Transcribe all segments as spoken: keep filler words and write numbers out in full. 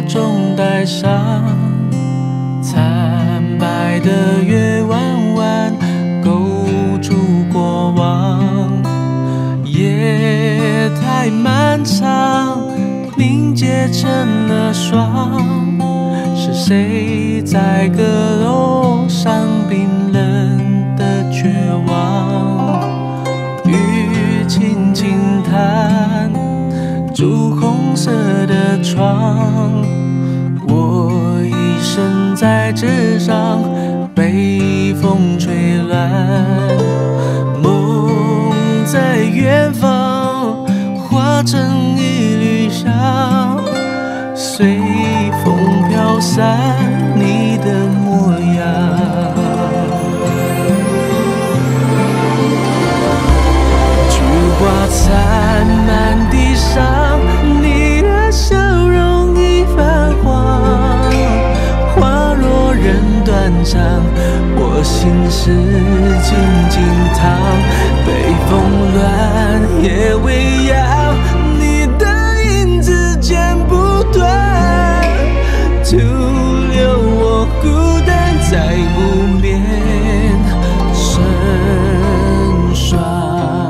中带上惨白的月弯弯，勾住过往。夜太漫长，凝结成了霜。是谁在阁楼上冰冷的绝望？雨轻轻弹，朱红色的窗。我一身在纸上，被风吹乱。梦在远方，化成一缕香，随风飘散你的模样。菊花残满地上，你的笑容已泛黄。花若人断肠，我心事静静躺。北风乱，夜未央，你的影子剪不断，徒留我孤单在无眠成双。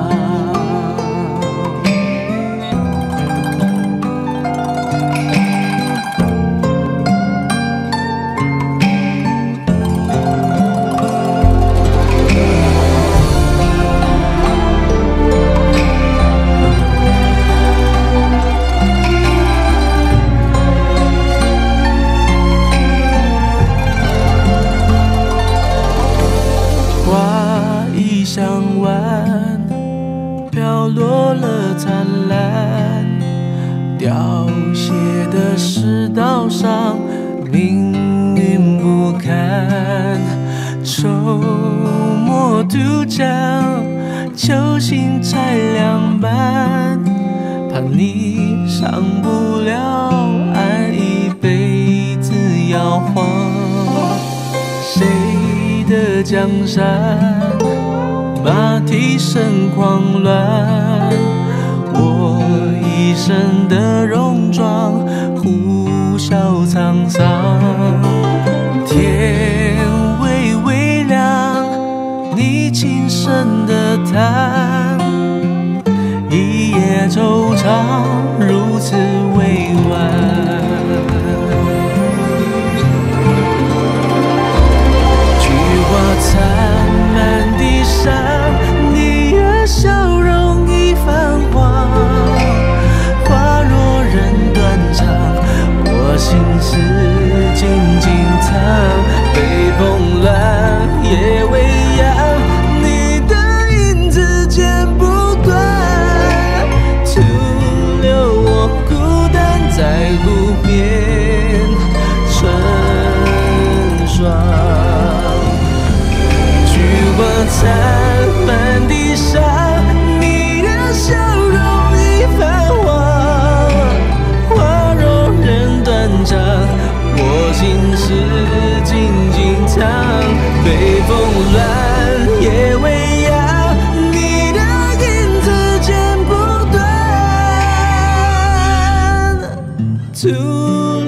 向晚飘落了灿烂，凋谢的世道上命运不堪。愁墨渡江，球心拆两半，怕你上不了岸，一辈子摇晃。谁的江山？马蹄声狂乱，我一身的戎装，呼啸沧桑。天微微亮，你轻声的叹，一夜惆怅，如此委婉。菊花残满地上，你的笑容已泛黄。花若人断肠，我心事静静藏。北风乱，夜未央，你的影子剪不断，徒留我孤单在路边成双。残满地伤，你的笑容已泛黄。花若人断肠，我心事静静藏。北风乱，夜未央，你的影子剪不断，徒